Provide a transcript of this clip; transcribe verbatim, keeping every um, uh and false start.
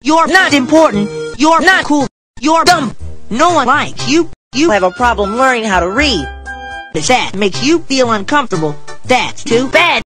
You're not important. You're not cool. You're dumb. No one likes you. You have a problem learning how to read. If that makes you feel uncomfortable, that's too bad.